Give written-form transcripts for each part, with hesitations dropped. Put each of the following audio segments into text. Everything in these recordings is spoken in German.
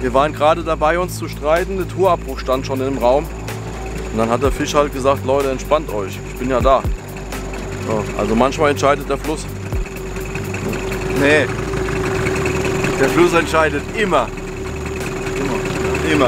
Wir waren gerade dabei, uns zu streiten. Der Tourabbruch stand schon im Raum. Und dann hat der Fisch halt gesagt, Leute, entspannt euch, ich bin ja da. Ja, also manchmal entscheidet der Fluss. Nee, der Fluss entscheidet immer. Immer.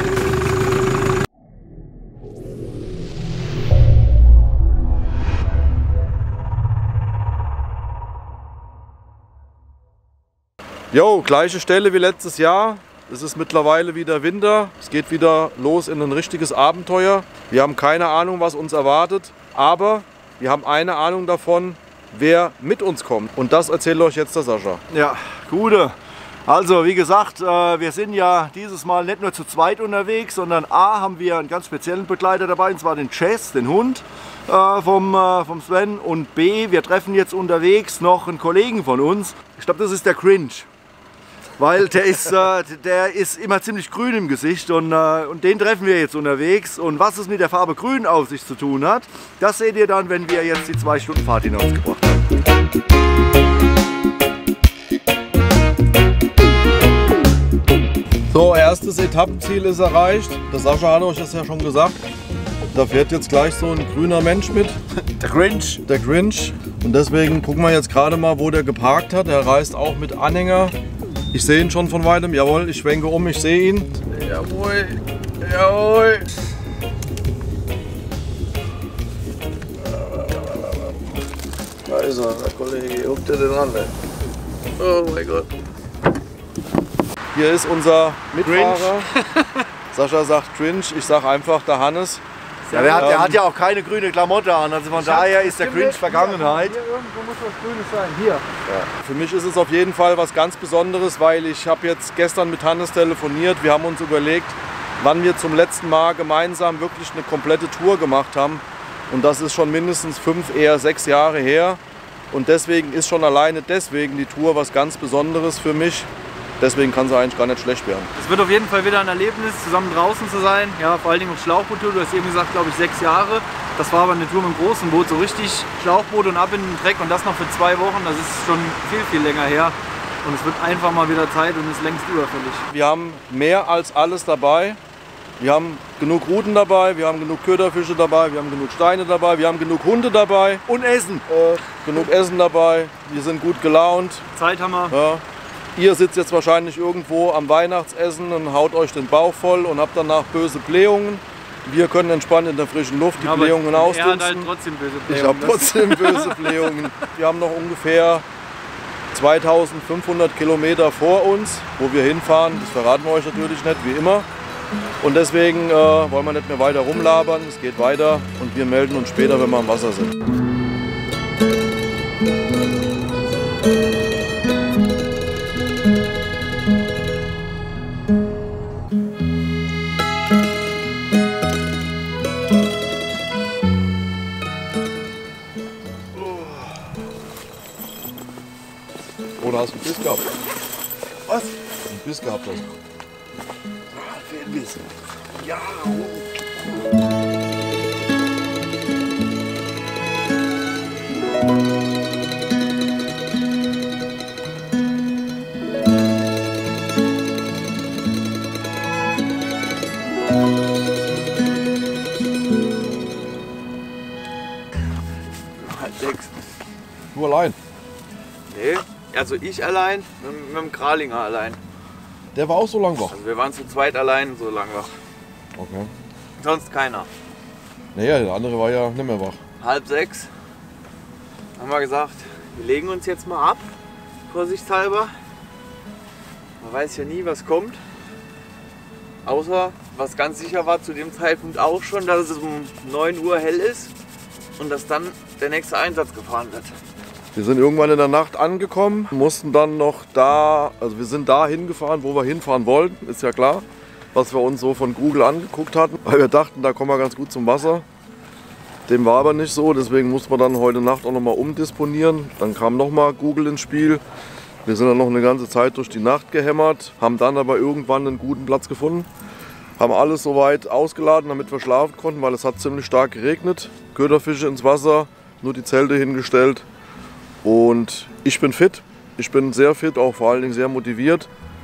Jo, gleiche Stelle wie letztes Jahr. Es ist mittlerweile wieder Winter. Es geht wieder los in ein richtiges Abenteuer. Wir haben keine Ahnung, was uns erwartet. Aber wir haben eine Ahnung davon, wer mit uns kommt. Und das erzählt euch jetzt der Sascha. Ja, gute. Also wie gesagt, wir sind ja dieses Mal nicht nur zu zweit unterwegs, sondern A, haben wir einen ganz speziellen Begleiter dabei, und zwar den Chess, den Hund vom Sven. Und B, wir treffen jetzt unterwegs noch einen Kollegen von uns. Ich glaube, das ist der Cringe. Weil der ist immer ziemlich grün im Gesicht und den treffen wir jetzt unterwegs. Und was es mit der Farbe grün auf sich zu tun hat, das seht ihr dann, wenn wir jetzt die 2 Stunden Fahrt hinausgebracht haben. So, erstes Etappenziel ist erreicht. Der Sascha hat euch das ja schon gesagt. Da fährt jetzt gleich so ein grüner Mensch mit. Der Grinch. Der Grinch. Und deswegen gucken wir jetzt gerade mal, wo der geparkt hat. Er reist auch mit Anhänger. Ich sehe ihn schon von weitem. Jawohl, ich schwenke um, ich sehe ihn. Jawohl, jawohl. Da ist er, der Kollege. Huckt er den an, ey. Oh mein Gott. Hier ist unser Mitfahrer. Sascha sagt Cringe, ich sage einfach der Hannes. Ja, der hat ja auch keine grüne Klamotte an, also von daher ist der Cringe Vergangenheit. Hier irgendwo muss was Grünes sein, hier. Ja. Für mich ist es auf jeden Fall was ganz Besonderes, weil ich habe jetzt gestern mit Hannes telefoniert. Wir haben uns überlegt, wann wir zum letzten Mal gemeinsam wirklich eine komplette Tour gemacht haben. Und das ist schon mindestens 5, eher 6 Jahre her. Und deswegen ist schon alleine deswegen die Tour was ganz Besonderes für mich. Deswegen kann sie eigentlich gar nicht schlecht werden. Es wird auf jeden Fall wieder ein Erlebnis, zusammen draußen zu sein. Ja, vor allen Dingen auf Schlauchboottour. Du hast eben gesagt, glaube ich, 6 Jahre. Das war aber eine Tour mit einem großen Boot, so richtig Schlauchboot und ab in den Dreck und das noch für 2 Wochen. Das ist schon viel, viel länger her. Und es wird einfach mal wieder Zeit und ist längst überfällig. Wir haben mehr als alles dabei. Wir haben genug Ruten dabei, wir haben genug Köderfische dabei, wir haben genug Steine dabei, wir haben genug Hunde dabei. Und Essen. Genug Essen dabei. Wir sind gut gelaunt. Zeit haben wir. Ja. Ihr sitzt jetzt wahrscheinlich irgendwo am Weihnachtsessen und haut euch den Bauch voll und habt danach böse Blähungen. Wir können entspannt in der frischen Luft die Blähungen ausdunsten. Halt trotzdem böse Blähungen. Ich habe trotzdem böse Blähungen. Wir haben noch ungefähr 2500 Kilometer vor uns, wo wir hinfahren. Das verraten wir euch natürlich nicht, wie immer. Und deswegen wollen wir nicht mehr weiter rumlabern. Es geht weiter und wir melden uns später, wenn wir am Wasser sind. Oder hast du einen Biss gehabt? Was? Einen Biss gehabt hast du. Fehlt ein bisschen. Ja. Halb 6. Du allein? Nee, also ich allein, mit dem Kralinger allein. Der war auch so lang wach? Also wir waren zu zweit allein so lang wach. Okay. Sonst keiner. Naja, der andere war ja nicht mehr wach. Halb 6 haben wir gesagt, wir legen uns jetzt mal ab, vorsichtshalber. Man weiß ja nie, was kommt. Außer, was ganz sicher war zu dem Zeitpunkt auch schon, dass es um 9 Uhr hell ist und dass dann der nächste Einsatz gefahren wird. Wir sind irgendwann in der Nacht angekommen, mussten dann noch also wir sind da hingefahren, wo wir hinfahren wollten, ist ja klar, was wir uns so von Google angeguckt hatten, weil wir dachten, da kommen wir ganz gut zum Wasser. Dem war aber nicht so, deswegen mussten wir dann heute Nacht auch noch mal umdisponieren. Dann kam noch mal Google ins Spiel. Wir sind dann noch eine ganze Zeit durch die Nacht gehämmert, haben dann aber irgendwann einen guten Platz gefunden. Haben alles soweit ausgeladen, damit wir schlafen konnten, weil es hat ziemlich stark geregnet. Köderfische ins Wasser, nur die Zelte hingestellt. Und ich bin fit. Ich bin sehr fit, auch vor allen Dingen sehr motiviert.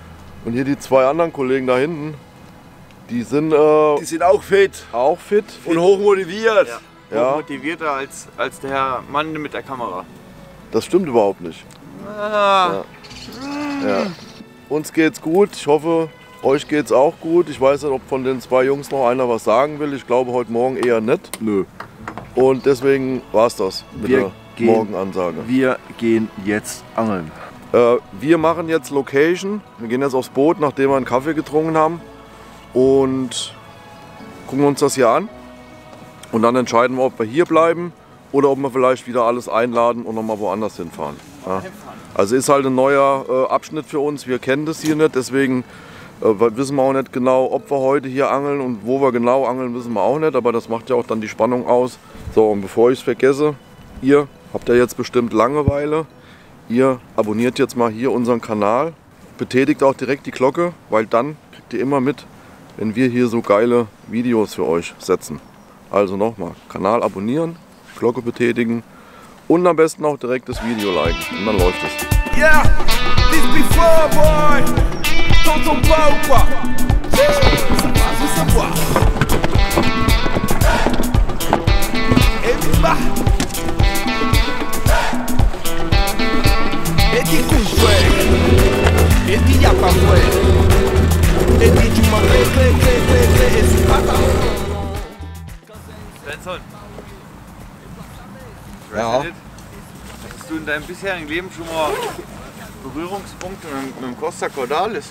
Und hier die zwei anderen Kollegen da hinten, die sind auch fit. auch fit. Und hochmotiviert. Ja. Motivierter als der Herr Mann mit der Kamera. Das stimmt überhaupt nicht. Ah. Ja. Uns geht's gut. Ich hoffe, euch geht's auch gut. Ich weiß nicht, ob von den zwei Jungs noch einer was sagen will. Ich glaube heute Morgen eher nicht. Nö. Und deswegen war's das mit Wir der gehen- Morgenansage. Wir gehen jetzt angeln. Wir machen jetzt Location. Wir gehen jetzt aufs Boot, nachdem wir einen Kaffee getrunken haben. Und gucken uns das hier an. Und dann entscheiden wir, ob wir hier bleiben oder ob wir vielleicht wieder alles einladen und nochmal woanders hinfahren. Ja. Also ist halt ein neuer Abschnitt für uns. Wir kennen das hier nicht, deswegen wissen wir auch nicht genau, ob wir heute hier angeln und wo wir genau angeln, wissen wir auch nicht. Aber das macht ja auch dann die Spannung aus. So, und bevor ich es vergesse, ihr habt ja jetzt bestimmt Langeweile. Ihr abonniert jetzt mal hier unseren Kanal. Betätigt auch direkt die Glocke, weil dann kriegt ihr immer mit, wenn wir hier so geile Videos für euch setzen. Also nochmal, Kanal abonnieren, Glocke betätigen und am besten auch direkt das Video liken. Und dann läuft es. Yeah, this before boy, tonton pas ou quoi? Ça passe ou ça boit? Et bah, et dit couche, et dit y'a pas ouais, et dit tu m'as clé, et c'est pas ta. Svensson. Ich Ja. weiß nicht, hattest du in deinem bisherigen Leben schon mal Berührungspunkte mit dem Costa Cordalis?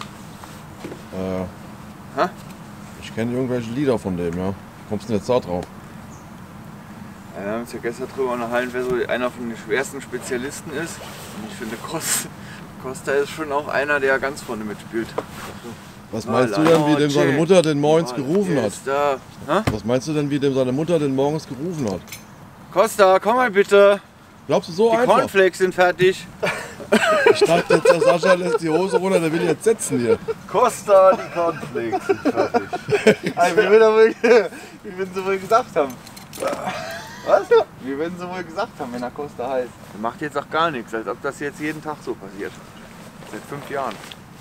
Hä? Ich kenne irgendwelche Lieder von dem, ja. Kommst du denn jetzt da drauf? Ja, wir haben uns ja gestern drüber unterhalten, wer so einer von den schwersten Spezialisten ist. Und ich finde, Costa ist schon auch einer, der ganz vorne mitspielt. Was meinst du denn, wie dem seine Mutter den morgens gerufen hat? Ist da. Hä? Was meinst du denn, wie dem seine Mutter den morgens gerufen hat? Costa, komm mal bitte. Glaubst du so Die einfach? Cornflakes sind fertig. Ich dachte jetzt, der Sascha lässt die Hose runter, der will jetzt sitzen hier. Costa, die Cornflakes sind fertig. Wie würden sie wohl gesagt haben? Was? Wie würden sie wohl gesagt haben, wenn er Costa heißt? Er macht jetzt auch gar nichts, als ob das jetzt jeden Tag so passiert. Seit 5 Jahren.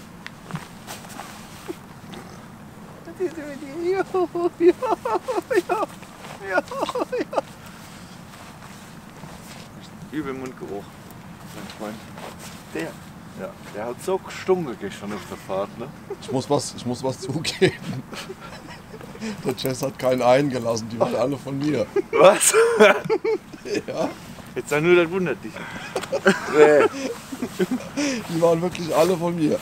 Übel Mundgeruch, mein Freund. Der hat so gestunken gestern auf der Fahrt, ne? Ich muss was zugeben. Der Jess hat keinen eingelassen, die waren alle von mir. Was? Ja, Jetzt sag nur, das wundert dich. die waren wirklich alle von mir.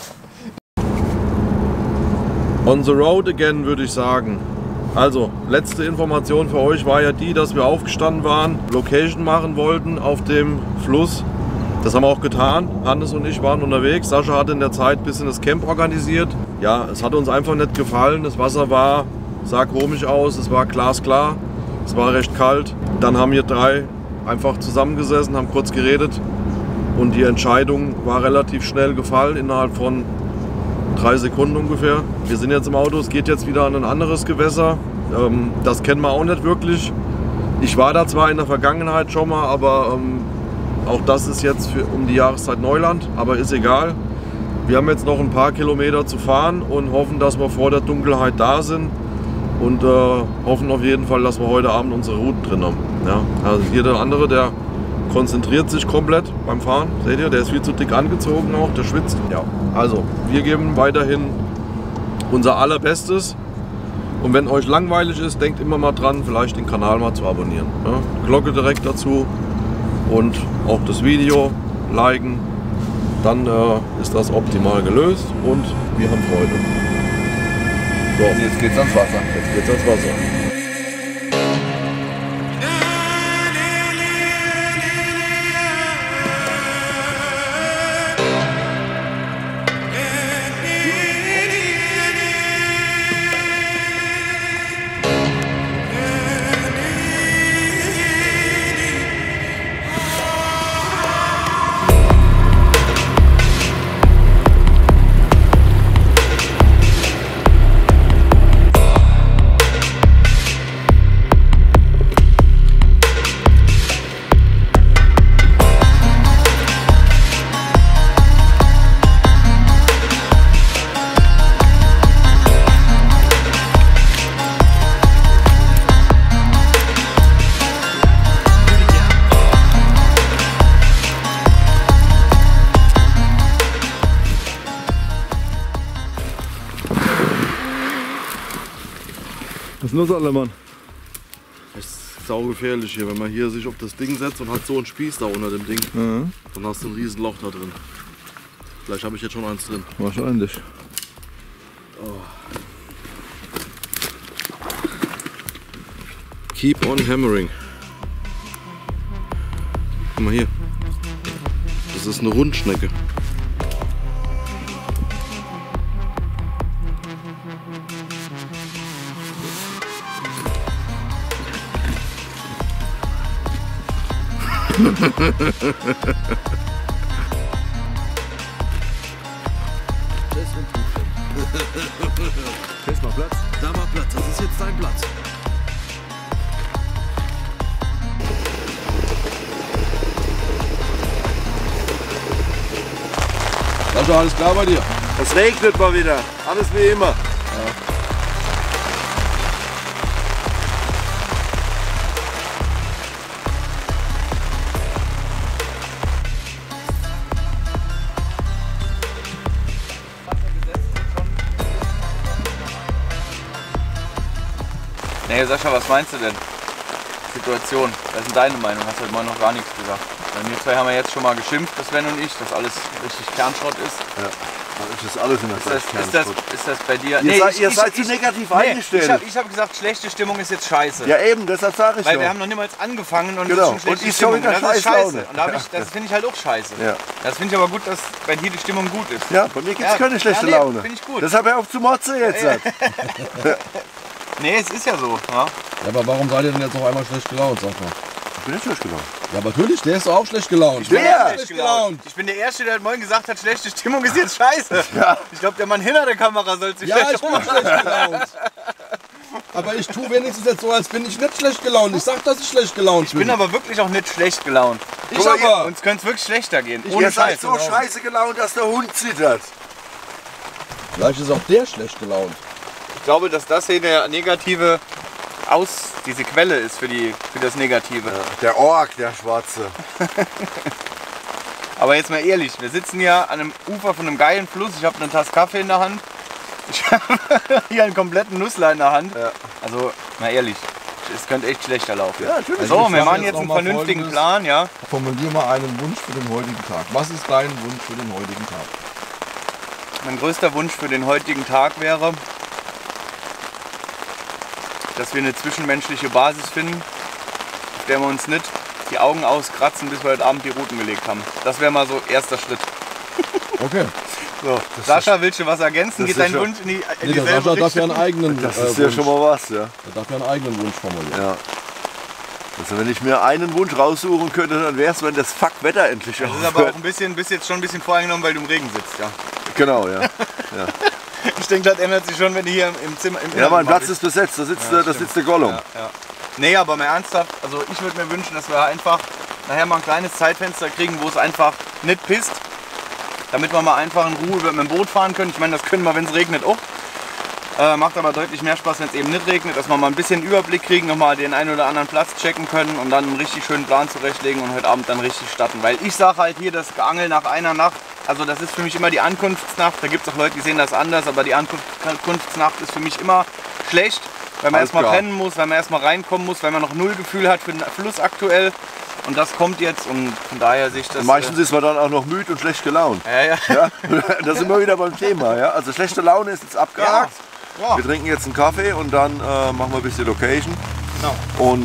On the road again, würde ich sagen. Also, letzte Information für euch war ja die, dass wir aufgestanden waren, Location machen wollten auf dem Fluss. Das haben wir auch getan. Hannes und ich waren unterwegs. Sascha hat in der Zeit ein bisschen das Camp organisiert. Ja, es hat uns einfach nicht gefallen. Das Wasser sah komisch aus, es war glasklar, es war recht kalt. Dann haben wir drei einfach zusammengesessen, haben kurz geredet und die Entscheidung war relativ schnell gefallen, innerhalb von 3 Sekunden ungefähr. Wir sind jetzt im Auto, es geht jetzt wieder an ein anderes Gewässer. Das kennen wir auch nicht wirklich. Ich war da zwar in der Vergangenheit schon mal, aber auch das ist jetzt um die Jahreszeit Neuland, aber ist egal. Wir haben jetzt noch ein paar Kilometer zu fahren und hoffen, dass wir vor der Dunkelheit da sind. Und hoffen auf jeden Fall, dass wir heute Abend unsere Route drin haben. Ja, also hier der andere, der konzentriert sich komplett beim Fahren. Seht ihr, der ist viel zu dick angezogen auch, der schwitzt. Ja, also wir geben weiterhin unser Allerbestes. Und wenn euch langweilig ist, denkt immer mal dran, vielleicht den Kanal mal zu abonnieren. Ja, Glocke direkt dazu und auch das Video liken. Dann ist das optimal gelöst und wir haben Freude. So, Jetzt geht's ans Wasser. jetzt geht's ans Wasser. Was ist los, alter Mann? Das ist saugefährlich hier, wenn man hier sich auf das Ding setzt und hat so einen Spieß da unter dem Ding. Mhm. Dann hast du ein riesen Loch da drin. Vielleicht habe ich jetzt schon eins drin. Wahrscheinlich. Keep on hammering. Guck mal hier. Das ist eine Rundschnecke. Jetzt mal Platz. Da war Platz, das ist jetzt dein Platz. Sascha, alles klar bei dir? Es regnet mal wieder. Alles wie immer. Nee, Sascha, was meinst du denn? Situation. Was ist denn deine Meinung? Hast du heute Morgen noch gar nichts gesagt. Bei mir zwei haben wir jetzt schon mal geschimpft, das Sven und ich, dass alles richtig Kernschrott ist. Ja. Das ist alles in der Zeit. Ist das bei dir? Ihr seid zu negativ eingestellt. Ich hab gesagt, schlechte Stimmung ist jetzt scheiße. Ja eben, deshalb sage ich Weil doch. wir haben noch niemals angefangen und Genau. es ist schon schlechte Und ich Stimmung. schon wieder Und das ist scheiße. Scheißlaune. Und das finde ich halt auch scheiße. Ja. Das finde ich aber gut, dass bei dir die Stimmung gut ist. Ja, bei mir gibt es Ja, keine schlechte ja, nee, Laune. find ich gut. Deshalb hör auf zu motzen jetzt. Nee, es ist ja so. Ja. Ja, aber warum seid ihr denn jetzt auf einmal schlecht gelaunt, sag mal? Ich bin nicht durchgelaufen. Ja, aber natürlich, der ist doch auch schlecht gelaunt. Wer? Ich bin der Erste, der heute Morgen gesagt hat, schlechte Stimmung ist jetzt scheiße. Ja. Ich glaube, der Mann hinter der Kamera soll sich Ja, ich bin schlecht gelaunt. Aber ich tue wenigstens jetzt so, als bin ich nicht schlecht gelaunt. Ich sag, dass ich schlecht gelaunt Ich bin aber wirklich auch nicht schlecht gelaunt. Ich aber. Uns könnte es wirklich schlechter gehen. Ihr Ohne seid Scheiß. so scheiße gelaunt, dass der Hund zittert. Vielleicht ist auch der schlecht gelaunt. Ich glaube, dass das hier der negative diese Quelle ist für das Negative. Der Ork, der Schwarze. Aber jetzt mal ehrlich, wir sitzen hier an einem Ufer von einem geilen Fluss. Ich habe eine Tasse Kaffee in der Hand. Ich habe hier einen kompletten Nussler in der Hand. Ja. Also mal ehrlich, es könnte echt schlechter laufen. Ja, natürlich. So, ich wir sag machen jetzt jetzt noch einen mal vernünftigen Folgendes. Plan, ja. Formulier mal einen Wunsch für den heutigen Tag. Was ist dein Wunsch für den heutigen Tag? Mein größter Wunsch für den heutigen Tag wäre, dass wir eine zwischenmenschliche Basis finden, auf der wir uns nicht die Augen auskratzen, bis wir heute Abend die Routen gelegt haben. Das wäre mal so erster Schritt. Okay. So, Sascha, willst du was ergänzen? das Geht ist dein ja- Wunsch in Nee, der dieselbe Sascha darf ja Richtung? einen eigenen das ist ja Wunsch. schon mal was, ja. Der darf ja einen eigenen Wunsch formulieren. Ja. Also wenn ich mir einen Wunsch raussuchen könnte, dann wäre es, wenn das Fuck-Wetter endlich Das ist aufhört. aber auch bist jetzt schon ein bisschen voreingenommen, weil du im Regen sitzt, ja. Genau, ja. Ich denke, das ändert sich schon, wenn du hier im Zimmer Ja, mein Platz ist besetzt, da sitzt der Gollum. Ja. Nee, aber mal ernsthaft, also ich würde mir wünschen, dass wir einfach nachher mal ein kleines Zeitfenster kriegen, wo es einfach nicht pisst, damit wir mal einfach in Ruhe mit dem Boot fahren können. Ich meine, das können wir, wenn es regnet, auch. Macht aber deutlich mehr Spaß, wenn es eben nicht regnet, dass wir mal ein bisschen Überblick kriegen, nochmal den einen oder anderen Platz checken können und dann einen richtig schönen Plan zurechtlegen und heute Abend dann richtig starten. Weil ich sage halt hier, das Geangel nach einer Nacht, also das ist für mich immer die Ankunftsnacht. Da gibt es auch Leute, die sehen das anders, aber die Ankunftsnacht ist für mich immer schlecht, weil man Alles erstmal klar. pennen muss, weil man erstmal reinkommen muss, weil man noch null Gefühl hat für den Fluss aktuell. Und das kommt jetzt und von daher sehe ich das. Meistens ist man dann auch noch müde und schlecht gelaunt. Ja. Ja? Da sind wir wieder beim Thema. Ja? Also schlechte Laune ist jetzt abgehakt. Ja. Wir trinken jetzt einen Kaffee und dann machen wir ein bisschen Location. Genau. Und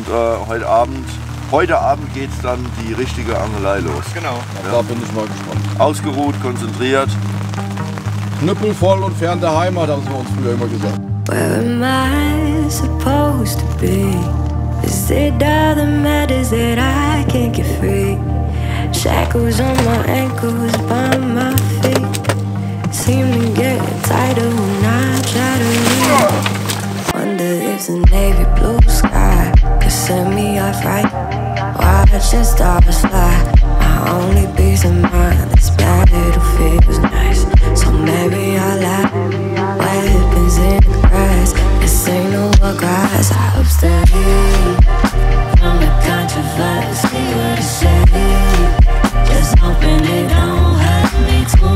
heute Abend geht dann die richtige Angelei los. Genau. Da bin ich mal gespannt. Ausgeruht, konzentriert. Knüppelvoll und fern der Heimat, haben sie uns früher immer gesagt. Where am I supposed to be? Is it all that matters that I can't get free? Shackles on my ankles, by my feet seem to get tighter when I try to leave. Wonder if the navy blue sky could set me off right. Watching stars fly, my only peace of mind. This battlefield feels nice, so maybe I'll lie. Weapons in the grass, this ain't no grass. I abstain from the controversy, what to say. Just hoping it don't hurt me too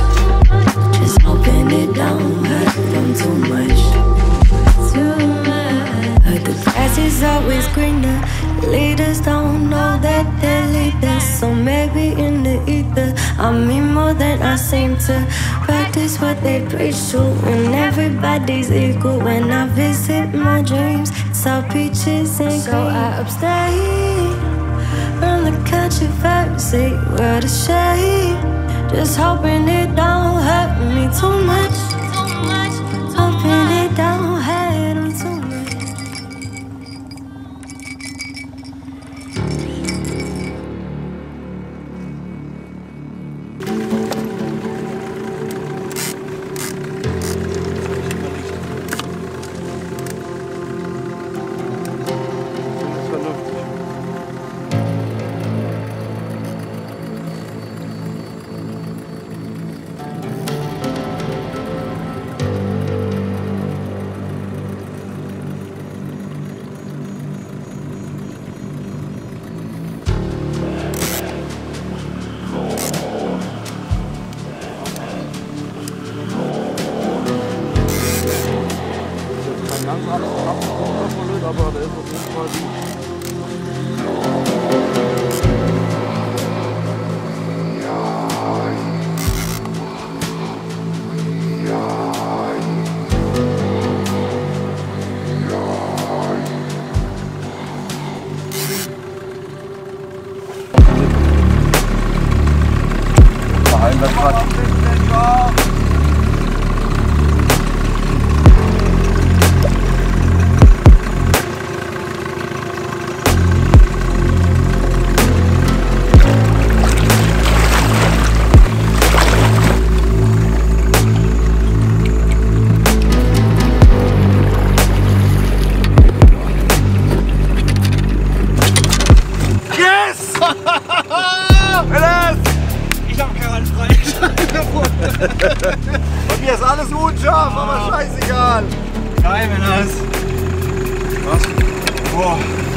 much. Just hoping it don't hurt them too much. Too much. I seem to practice what they preach to. When everybody's equal, when I visit my dreams, it's all peaches and cream. So I abstain from the controversy. What a shame, just hoping it don't hurt me too much. Hoping it don't hurt me too much. Aber der ist auf jeden Fall gut. Bei mir ist alles unscharf, aber scheißegal. Geil, wenn das. Was? Boah.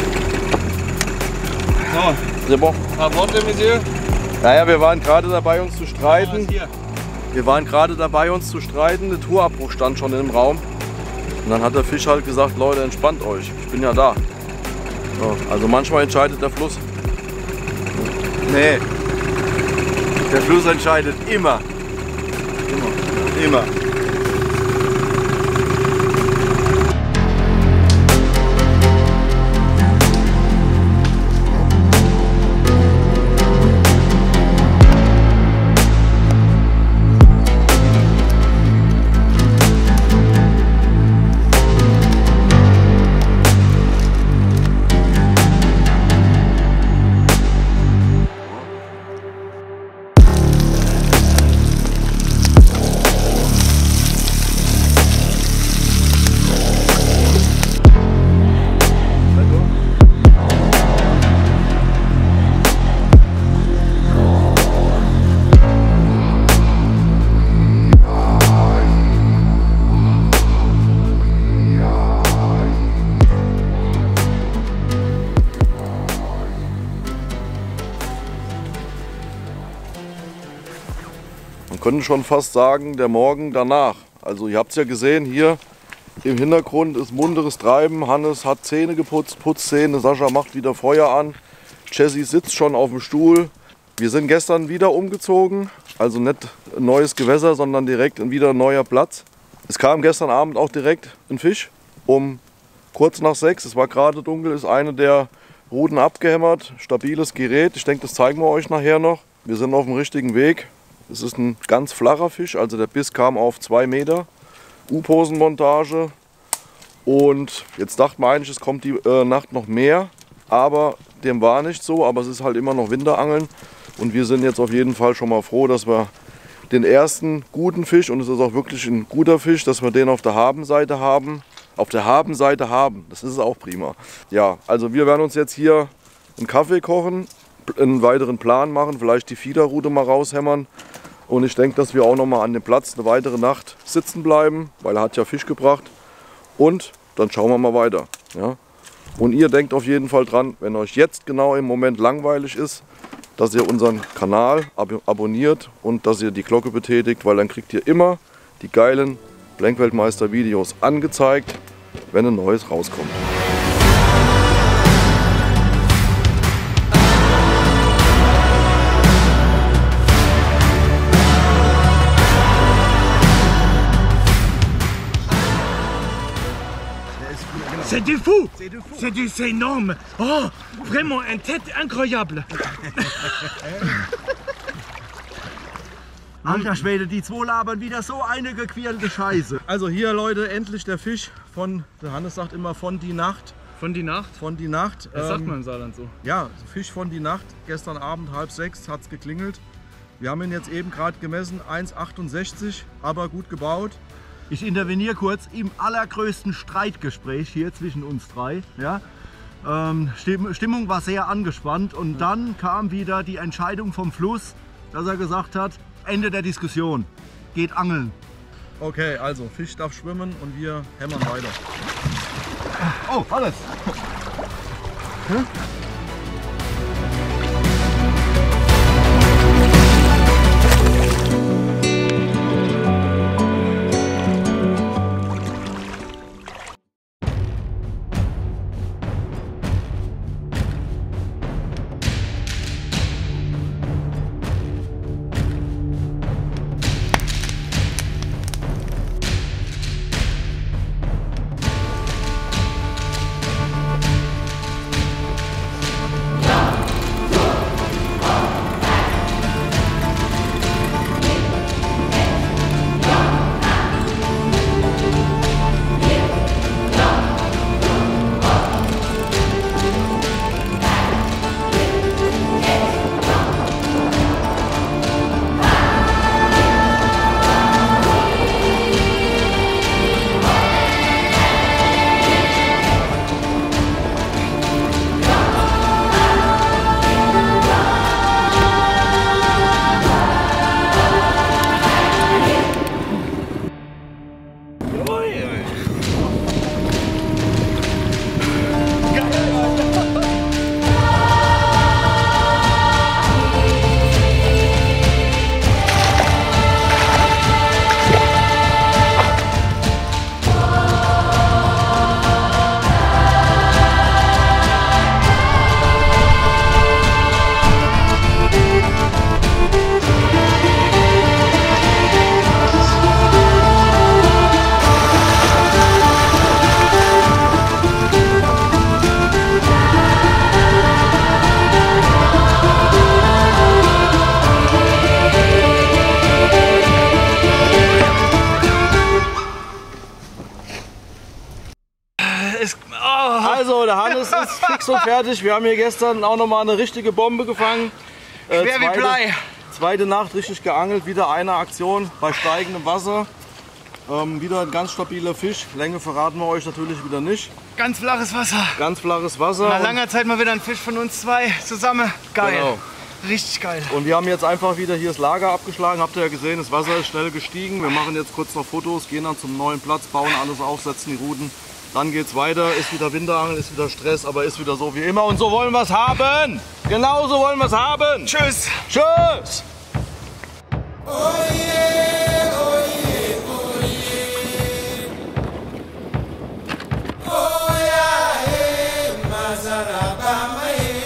So, C'est bon. paar Worte, Monsieur. Naja, wir waren gerade dabei, uns zu streiten. Hier. Wir waren gerade dabei, uns zu streiten. Der Tourabbruch stand schon im Raum. Und dann hat der Fisch halt gesagt, Leute, entspannt euch. Ich bin ja da. So, also manchmal entscheidet der Fluss. Nee. Der Fluss entscheidet immer. Immer. Man könnte schon fast sagen, der Morgen danach. Also ihr habt es ja gesehen, hier im Hintergrund ist munteres Treiben. Hannes hat Zähne geputzt, putzt Zähne, Sascha macht wieder Feuer an. Jessie sitzt schon auf dem Stuhl. Wir sind gestern wieder umgezogen, also nicht ein neues Gewässer, sondern direkt wieder ein neuer Platz. Es kam gestern Abend auch direkt ein Fisch um kurz nach 6. Es war gerade dunkel, ist eine der Ruten abgehämmert, stabiles Gerät. Ich denke, das zeigen wir euch nachher noch. Wir sind auf dem richtigen Weg. Es ist ein ganz flacher Fisch, also der Biss kam auf 2 Meter. U-Posenmontage. Und jetzt dachte man eigentlich, es kommt die Nacht noch mehr. Aber dem war nicht so, aber es ist halt immer noch Winterangeln. Und wir sind jetzt auf jeden Fall schon mal froh, dass wir den ersten guten Fisch, und es ist auch wirklich ein guter Fisch, dass wir den auf der Habenseite haben. Auf der Habenseite haben, das ist auch prima. Ja, also wir werden uns jetzt hier einen Kaffee kochen, einen weiteren Plan machen, vielleicht die Fiederrute mal raushämmern. Und ich denke, dass wir auch noch mal an dem Platz eine weitere Nacht sitzen bleiben, weil er hat ja Fisch gebracht. Und dann schauen wir mal weiter. Ja? Und ihr denkt auf jeden Fall dran, wenn euch jetzt genau im Moment langweilig ist, dass ihr unseren Kanal abonniert und dass ihr die Glocke betätigt, weil dann kriegt ihr immer die geilen Blankweltmeister-Videos angezeigt, wenn ein neues rauskommt. C'est du fou. C'est énorme. Oh, vraiment une tête incroyable. Alter Schwede, die zwei labern wieder so eine gequirlte Scheiße. Also hier Leute, endlich der Fisch von, der Hannes sagt immer von die Nacht. Von die Nacht? Von die Nacht. Das sagt man im Saarland so. Ja, Fisch von die Nacht. Gestern Abend 5:30 hat es geklingelt. Wir haben ihn jetzt eben gerade gemessen, 1,68, aber gut gebaut. Ich interveniere kurz im allergrößten Streitgespräch hier zwischen uns drei. Ja? Stimmung war sehr angespannt und dann kam wieder die Entscheidung vom Fluss, dass er gesagt hat, Ende der Diskussion, geht angeln. Okay, also Fisch darf schwimmen und wir hämmern weiter. Oh, alles! Hm? Also, der Hannes ist fix und fertig. Wir haben hier gestern auch noch mal eine richtige Bombe gefangen. Schwer wie Blei. Zweite Nacht richtig geangelt, wieder eine Aktion bei steigendem Wasser. Wieder ein ganz stabiler Fisch. Länge verraten wir euch natürlich wieder nicht. Ganz flaches Wasser. Ganz flaches Wasser. Nach langer Zeit mal wieder ein Fisch von uns zwei zusammen. Geil. Genau. Richtig geil. Und wir haben jetzt einfach wieder hier das Lager abgeschlagen. Habt ihr ja gesehen, das Wasser ist schnell gestiegen. Wir machen jetzt kurz noch Fotos, gehen dann zum neuen Platz, bauen alles auf, setzen die Ruten. Dann geht's weiter, ist wieder Winterangeln, ist wieder Stress, aber ist wieder so wie immer. Und so wollen wir es haben. Genau so wollen wir es haben. Tschüss. Tschüss. Oh yeah, oh yeah, oh yeah. Oh yeah, hey, Mazarabama.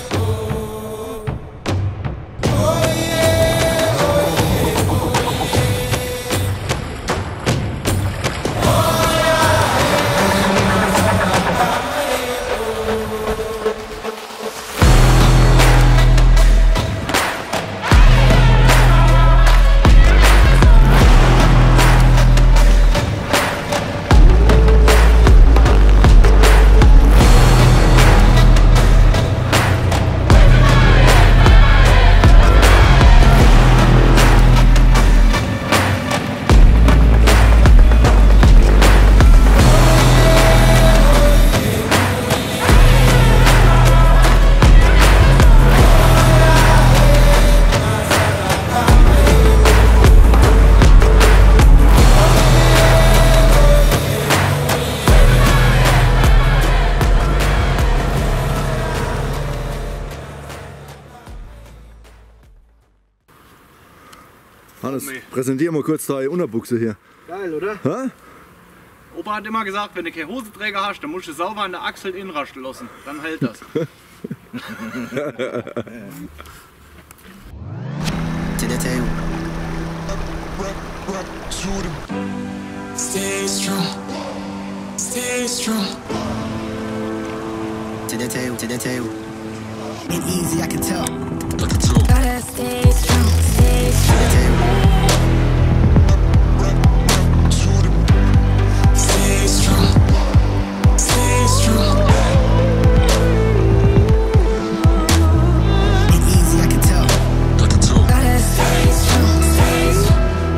Hannes, präsentier mal kurz deine Unterbuchse hier. Geil, oder? Hä? Opa hat immer gesagt, wenn du keine Hoseträger hast, dann musst du sauber an der Achsel inrasten lassen. Dann hält das. Stay strong, stay strong. to the tail, to the tail. Ain't easy, I can tell. Gotta stay strong, stay strong. Stay strong, stay strong. Ain't easy, I can tell. Gotta stay strong, stay strong.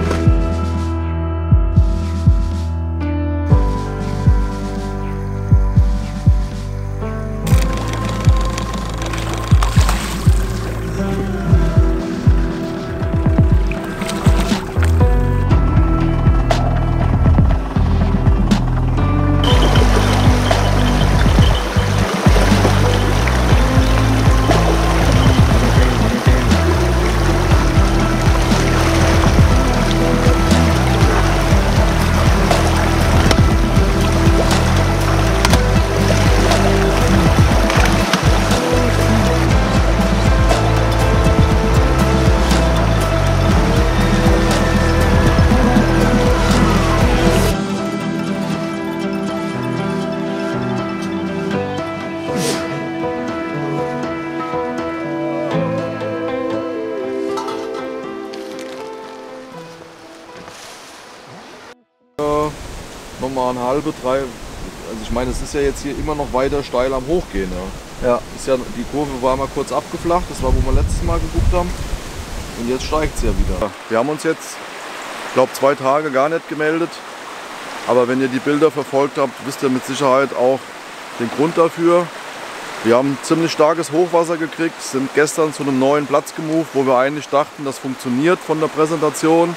Nochmal eine halbe, drei, also ich meine, es ist ja jetzt hier immer noch weiter steil am Hochgehen. Ja. Ist ja, die Kurve war mal kurz abgeflacht, das war, wo wir letztes Mal geguckt haben. Und jetzt steigt es ja wieder. Wir haben uns jetzt, ich glaube, 2 Tage gar nicht gemeldet. Aber wenn ihr die Bilder verfolgt habt, wisst ihr mit Sicherheit auch den Grund dafür. Wir haben ziemlich starkes Hochwasser gekriegt, sind gestern zu einem neuen Platz gemoved, wo wir eigentlich dachten, das funktioniert von der Präsentation.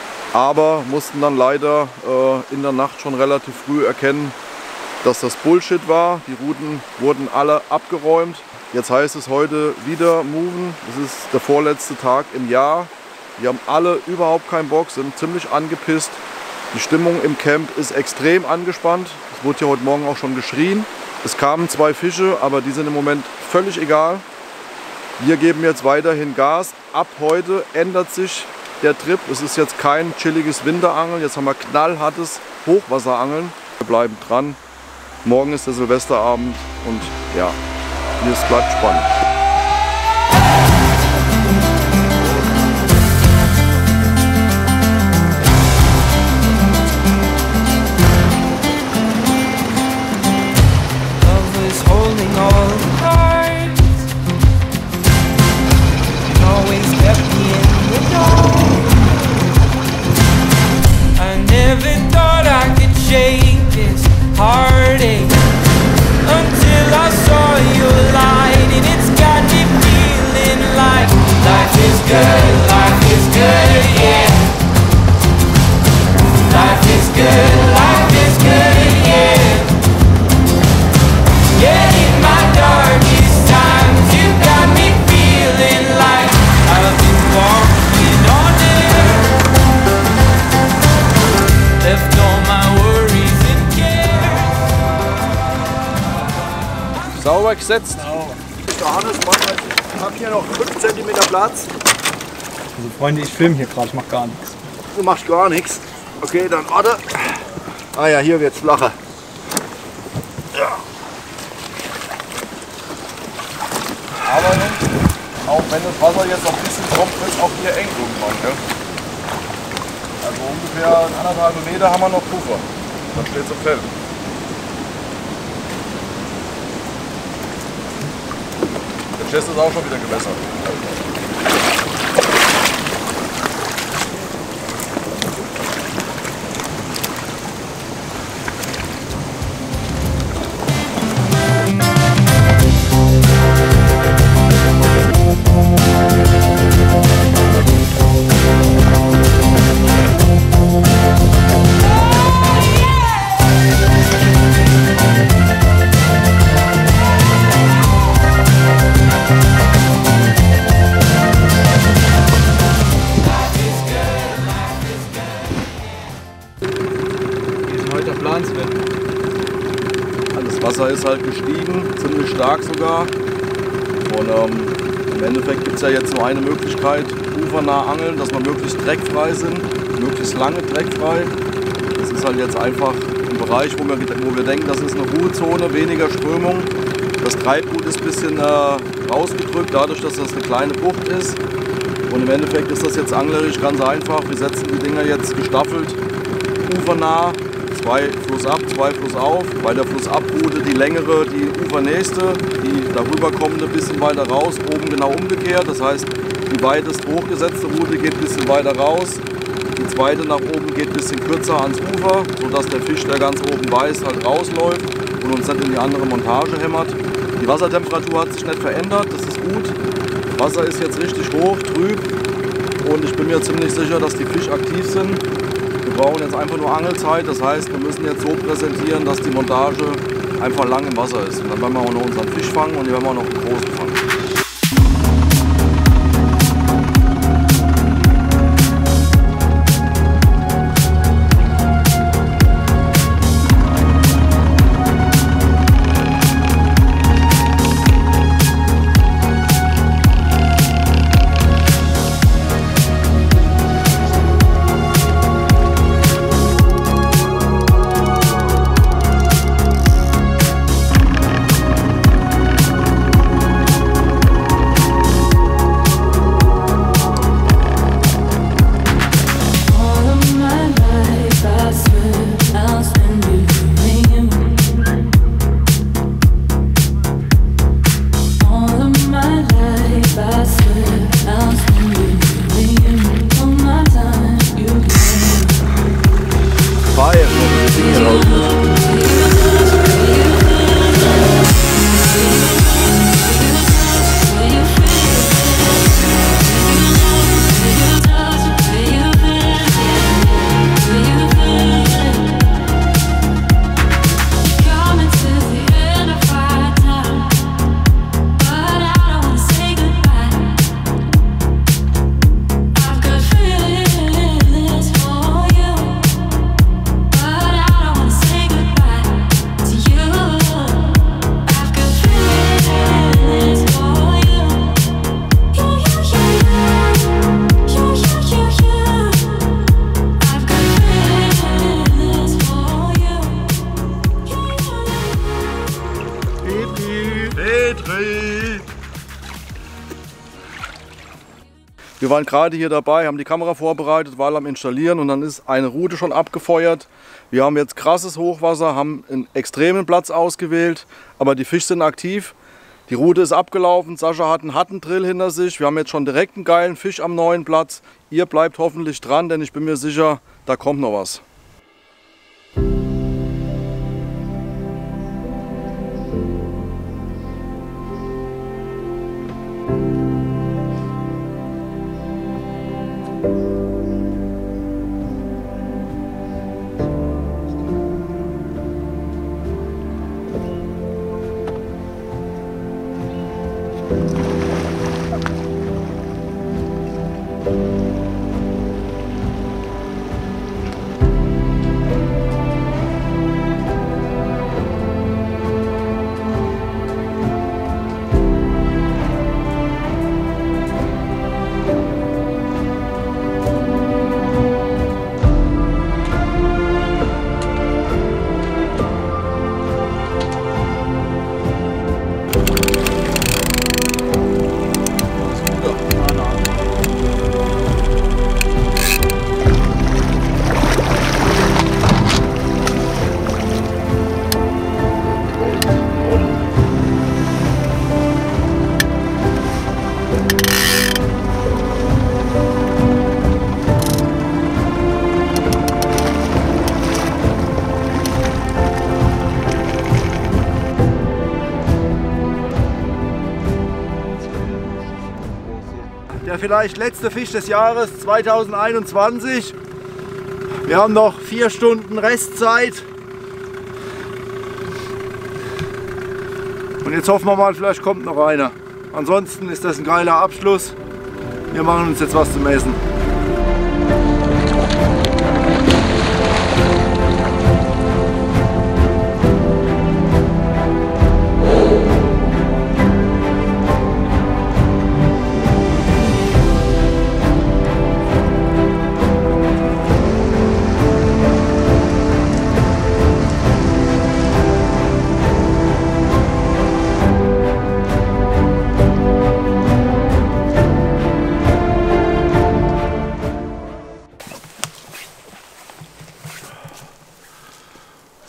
Aber mussten dann leider in der Nacht schon relativ früh erkennen, dass das Bullshit war. Die Routen wurden alle abgeräumt. Jetzt heißt es heute wieder moven. Es ist der vorletzte Tag im Jahr. Wir haben alle überhaupt keinen Bock, sind ziemlich angepisst. Die Stimmung im Camp ist extrem angespannt. Es wurde ja heute Morgen auch schon geschrien. Es kamen 2 Fische, aber die sind im Moment völlig egal. Wir geben jetzt weiterhin Gas. Ab heute ändert sich der Trip. Es ist jetzt kein chilliges Winterangeln. Jetzt haben wir knallhartes Hochwasserangeln. Wir bleiben dran. Morgen ist der Silvesterabend und ja, es bleibt spannend. Heartache until I saw your light, and it's got me feeling like life is good, yeah. Life is good, yeah. Yeah, in my darkest times, you got me feeling like I've been walking on air, left all my worries. Sauber gesetzt. Der Hannes, ich habe hier noch 5 cm Platz. Also Freunde, ich filme hier gerade, ich mach gar nichts. Du machst gar nichts. Okay, dann warte. Ah ja, hier wird's flacher. Ja. Aber auch wenn das Wasser jetzt noch ein bisschen kommt, wird es auch hier eng irgendwann. Gell? Also ungefähr 1,5 Meter haben wir noch Puffer. Dann steht es auf Feld. Der Chest ist auch schon wieder gewässert. Das Wasser ist halt gestiegen, ziemlich stark sogar. Und im Endeffekt gibt es ja jetzt nur eine Möglichkeit, ufernah angeln, dass wir möglichst dreckfrei sind, möglichst lange dreckfrei. Das ist halt jetzt einfach ein Bereich, wo wir denken, das ist eine Ruhezone, weniger Strömung. Das Treibgut ist ein bisschen rausgedrückt, dadurch, dass das eine kleine Bucht ist. Und im Endeffekt ist das jetzt anglerisch ganz einfach. Wir setzen die Dinger jetzt gestaffelt ufernah, 2 flussab, 2 flussauf. Bei der Flussabroute die längere, die ufernächste, die darüber kommende ein bisschen weiter raus, oben genau umgekehrt. Das heißt, die weitest hochgesetzte Route geht ein bisschen weiter raus. Die zweite nach oben geht ein bisschen kürzer ans Ufer, sodass der Fisch, der ganz oben beißt, halt rausläuft und uns nicht in die andere Montage hämmert. Die Wassertemperatur hat sich nicht verändert, das ist gut. Wasser ist jetzt richtig hoch, trüb und ich bin mir ziemlich sicher, dass die Fische aktiv sind. Wir brauchen jetzt einfach nur Angelzeit, das heißt, wir müssen jetzt so präsentieren, dass die Montage einfach lang im Wasser ist. Und dann werden wir auch noch unseren Fisch fangen und dann werden wir auch noch einen großen fangen. Wir waren gerade hier dabei, haben die Kamera vorbereitet, waren am Installieren und dann ist eine Route schon abgefeuert. Wir haben jetzt krasses Hochwasser, haben einen extremen Platz ausgewählt, aber die Fische sind aktiv. Die Route ist abgelaufen, Sascha hat einen harten Drill hinter sich. Wir haben jetzt schon direkt einen geilen Fisch am neuen Platz. Ihr bleibt hoffentlich dran, denn ich bin mir sicher, da kommt noch was. Der vielleicht letzte Fisch des Jahres 2021. Wir haben noch 4 Stunden Restzeit. Und jetzt hoffen wir mal, vielleicht kommt noch einer. Ansonsten ist das ein geiler Abschluss. Wir machen uns jetzt was zum Essen.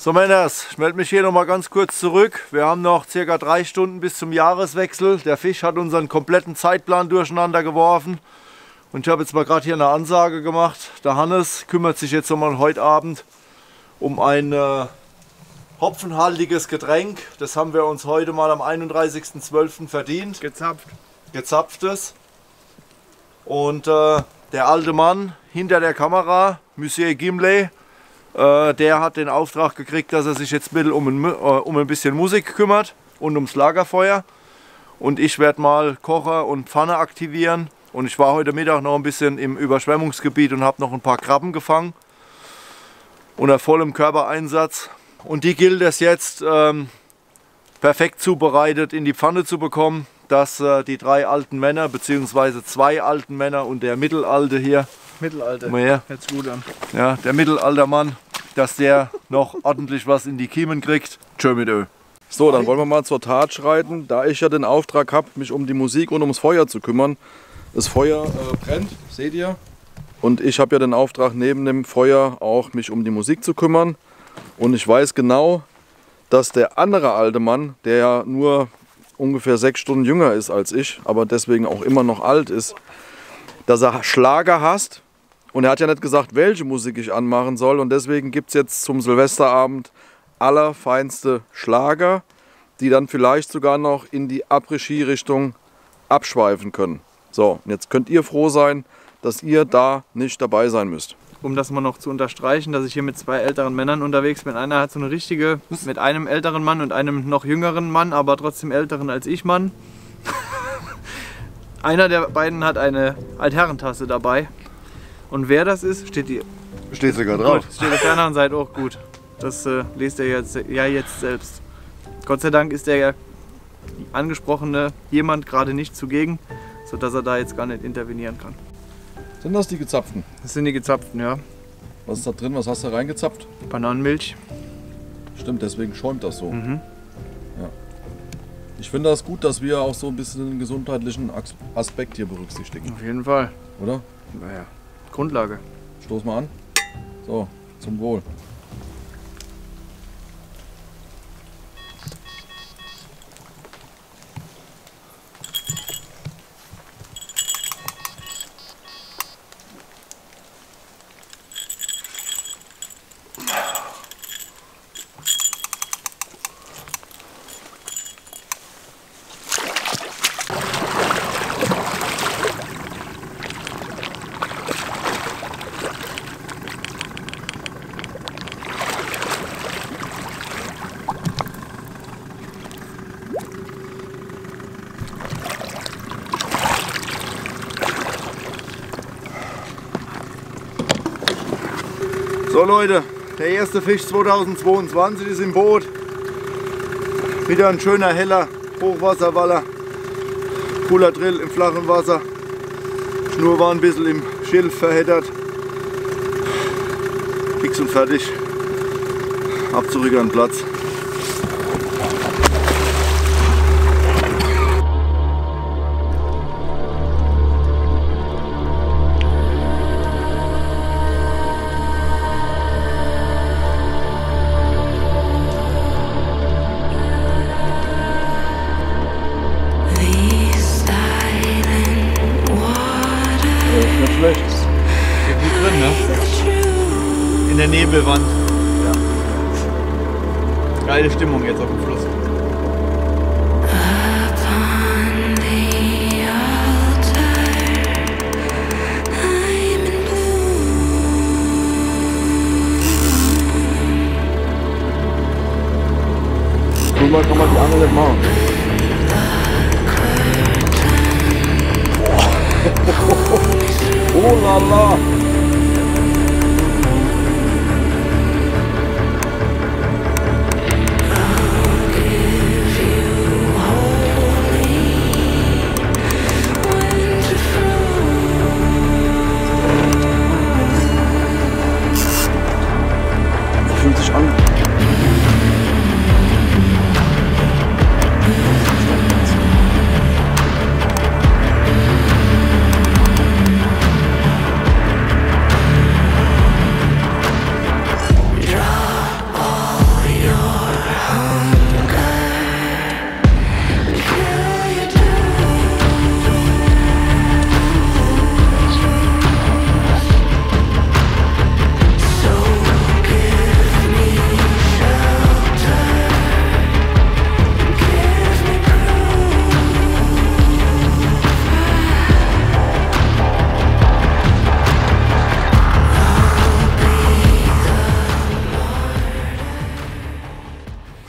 So Männers, ich melde mich hier noch mal ganz kurz zurück. Wir haben noch circa 3 Stunden bis zum Jahreswechsel. Der Fisch hat unseren kompletten Zeitplan durcheinander geworfen. Und ich habe jetzt mal gerade hier eine Ansage gemacht. Der Hannes kümmert sich jetzt nochmal heute Abend um ein hopfenhaltiges Getränk. Das haben wir uns heute mal am 31.12. verdient. Gezapftes. Und der alte Mann hinter der Kamera, Monsieur Gimlet, der hat den Auftrag gekriegt, dass er sich jetzt ein bisschen um ein bisschen Musik kümmert und ums Lagerfeuer. Und ich werde mal Kocher und Pfanne aktivieren. Und ich war heute Mittag noch ein bisschen im Überschwemmungsgebiet und habe noch ein paar Krabben gefangen. Unter vollem Körpereinsatz. Und die gilt es jetzt perfekt zubereitet in die Pfanne zu bekommen, dass die 3 alten Männer, beziehungsweise 2 alten Männer und der Mittelalte hier, Mittelalter, hört's gut an. Ja, der Mittelaltermann, dass der noch ordentlich was in die Kiemen kriegt. Tschö mit Ö. So, dann wollen wir mal zur Tat schreiten. Da ich ja den Auftrag habe, mich um die Musik und ums Feuer zu kümmern. Das Feuer brennt, seht ihr? Und ich habe ja den Auftrag, neben dem Feuer auch mich um die Musik zu kümmern. Und ich weiß genau, dass der andere alte Mann, der ja nur ungefähr 6 Stunden jünger ist als ich, aber deswegen auch immer noch alt ist, dass er Schlager hasst. Und er hat ja nicht gesagt, welche Musik ich anmachen soll. Und deswegen gibt es jetzt zum Silvesterabend allerfeinste Schlager, die dann vielleicht sogar noch in die Après-Ski-Richtung abschweifen können. So, und jetzt könnt ihr froh sein, dass ihr da nicht dabei sein müsst. Um das mal noch zu unterstreichen, dass ich hier mit 2 älteren Männern unterwegs bin. Einer hat so eine richtige, mit einem älteren Mann und einem noch jüngeren Mann, aber trotzdem älteren als ich Mann. Einer der beiden hat eine Altherrentasse dabei. Und wer das ist, steht sogar drauf. Gut, steht auf der anderen Seite auch gut. Das lest er jetzt selbst. Gott sei Dank ist der angesprochene jemand gerade nicht zugegen, sodass er da jetzt gar nicht intervenieren kann. Sind das die gezapften? Das sind die gezapften, ja. Was ist da drin? Was hast du reingezapft? Bananenmilch. Stimmt, deswegen schäumt das so. Mhm. Ja. Ich finde das gut, dass wir auch so ein bisschen den gesundheitlichen Aspekt hier berücksichtigen. Auf jeden Fall. Oder? Naja, Grundlage. Stoß mal an. So, zum Wohl. So Leute, der erste Fisch 2022 ist im Boot. Wieder ein schöner, heller Hochwasserwaller. Cooler Drill im flachen Wasser. Schnur war ein bisschen im Schilf verheddert. Fix und fertig. Ab zurück an den Platz. In der Nebelwand. Ja. Geile Stimmung jetzt auf dem Fluss. Guck mal, kann man die Angel nicht machen. Oh la la! Fühlt sich an.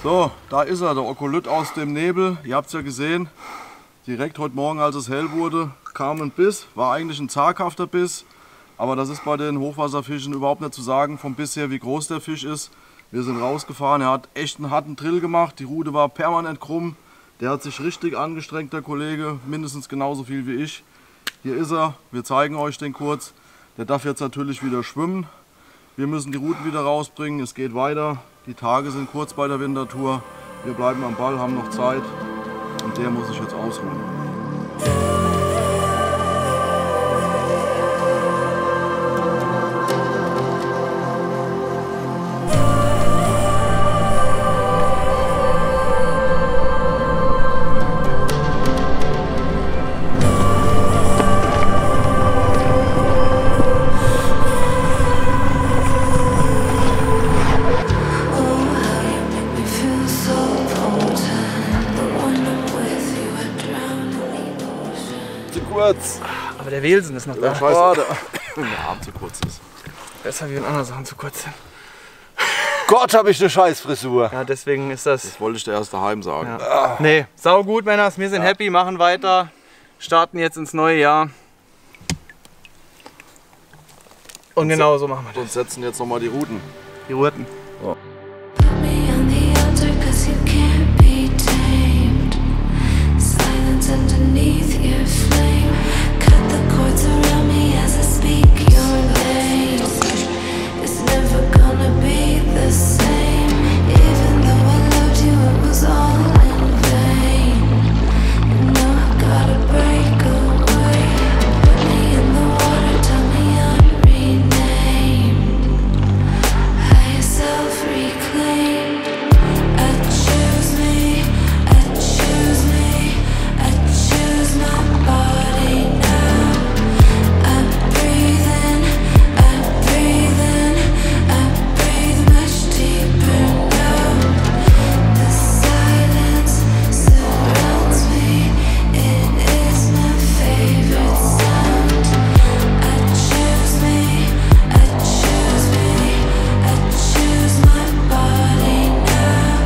So, da ist er, der Okolyt aus dem Nebel. Ihr habt es ja gesehen. Direkt heute Morgen, als es hell wurde, kam ein Biss. War eigentlich ein zaghafter Biss. Aber das ist bei den Hochwasserfischen überhaupt nicht zu sagen, vom Biss her, wie groß der Fisch ist. Wir sind rausgefahren, er hat echt einen harten Drill gemacht. Die Rute war permanent krumm. Der hat sich richtig angestrengt, der Kollege. Mindestens genauso viel wie ich. Hier ist er. Wir zeigen euch den kurz. Der darf jetzt natürlich wieder schwimmen. Wir müssen die Ruten wieder rausbringen. Es geht weiter. Die Tage sind kurz bei der Wintertour. Wir bleiben am Ball, haben noch Zeit. Und der muss sich jetzt ausruhen. Aber der Welsen ist noch da. Ja, der Arm zu kurz ist. Besser wie in anderen Sachen zu kurz sind. Gott, habe ich eine Scheißfrisur. Ja, deswegen ist das... Das wollte ich dir erst daheim sagen. Ja. Nee, sau gut, Männers. Wir sind happy, machen weiter. Starten jetzt ins neue Jahr. Und genau so machen wir das. Und setzen jetzt nochmal die Ruten. Die Ruten. So. Underneath your flame, cut the cords around me as I speak your name. It's never gonna be the same. Even though I loved you, it was all in vain. Now I gotta break away. Put me in the water, tell me I'm renamed. Higher self-reclaim. I choose me, I choose me. I choose my body now. I breathe in, I breathe in, I breathe much deeper now. The silence surrounds me, it is my favorite sound. I choose me, I choose me, I choose my body now.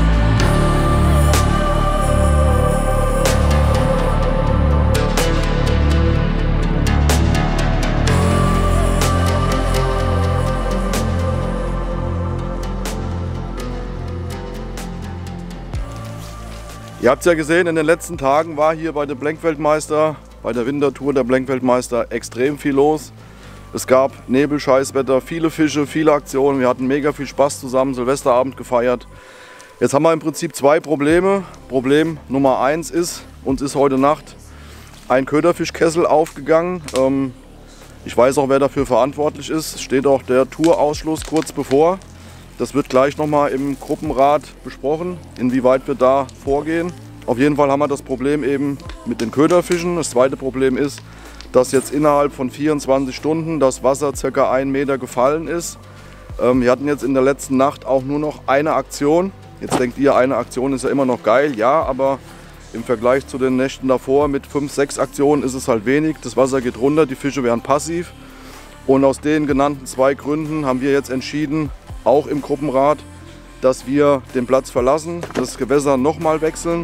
Ihr habt es ja gesehen, in den letzten Tagen war hier bei der Blankweltmeister, bei der Wintertour der Blankweltmeister extrem viel los. Es gab Nebel, Scheißwetter, viele Fische, viele Aktionen. Wir hatten mega viel Spaß zusammen, Silvesterabend gefeiert. Jetzt haben wir im Prinzip zwei Probleme. Problem Nummer 1 ist, uns ist heute Nacht ein Köderfischkessel aufgegangen. Ich weiß auch, wer dafür verantwortlich ist. Es steht auch der Tourausschluss kurz bevor. Das wird gleich nochmal im Gruppenrat besprochen, inwieweit wir da vorgehen. Auf jeden Fall haben wir das Problem eben mit den Köderfischen. Das zweite Problem ist, dass jetzt innerhalb von 24 Stunden das Wasser ca. 1 Meter gefallen ist. Wir hatten jetzt in der letzten Nacht auch nur noch eine Aktion. Jetzt denkt ihr, eine Aktion ist ja immer noch geil. Ja, aber im Vergleich zu den Nächten davor mit 5, 6 Aktionen ist es halt wenig. Das Wasser geht runter, die Fische werden passiv. Und aus den genannten 2 Gründen haben wir jetzt entschieden, auch im Gruppenrat, dass wir den Platz verlassen, das Gewässer nochmal wechseln.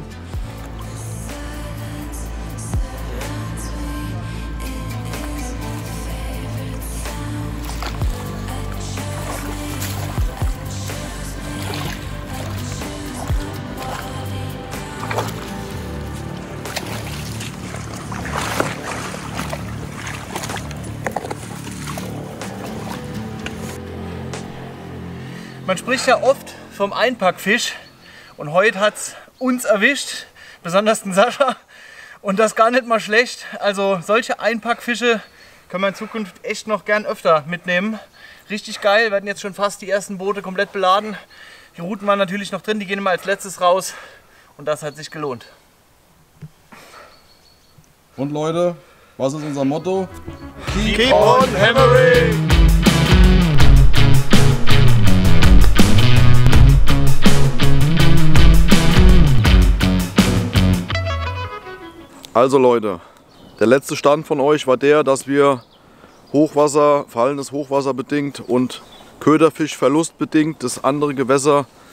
Man spricht ja oft vom Einpackfisch und heute hat es uns erwischt, besonders den Sascha, und das gar nicht mal schlecht. Also solche Einpackfische kann man in Zukunft echt noch gern öfter mitnehmen. Richtig geil, wir werden jetzt schon fast die ersten Boote komplett beladen. Die Ruten waren natürlich noch drin, die gehen immer als letztes raus und das hat sich gelohnt. Und Leute, was ist unser Motto? Keep on hammering! Also Leute, der letzte Stand von euch war der, dass wir Hochwasser, fallendes Hochwasser bedingt und Köderfischverlust bedingt das andere Gewässer